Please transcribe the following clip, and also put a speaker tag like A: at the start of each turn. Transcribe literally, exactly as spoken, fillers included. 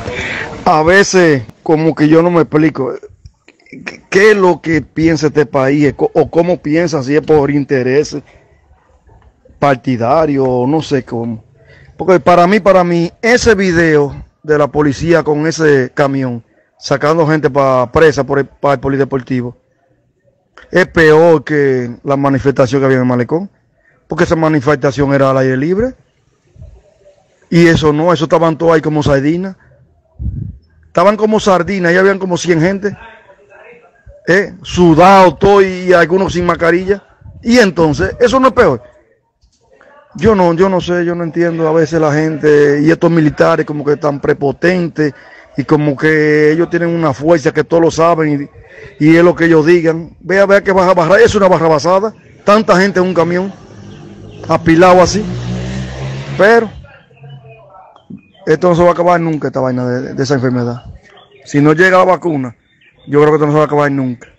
A: A veces como que yo no me explico qué, qué es lo que piensa este país o cómo piensa, si es por interés partidario o no sé cómo. Porque para mí, para mí, ese video de la policía con ese camión sacando gente para presa por el, para el polideportivo es peor que la manifestación que había en el malecón, porque esa manifestación era al aire libre y eso no, eso estaban todos ahí como sardinas. Estaban como sardinas, y habían como cien gente, eh, sudados todo y algunos sin mascarilla. Y entonces, eso no es peor. Yo no, yo no sé, yo no entiendo a veces la gente y estos militares como que están prepotentes y como que ellos tienen una fuerza que todos lo saben y, y es lo que ellos digan. Vea, vea que baja, baja, es una barra basada, tanta gente en un camión, apilado así. Pero esto no se va a acabar nunca, esta vaina de, de esa enfermedad. Si no llega la vacuna, yo creo que esto no se va a acabar nunca.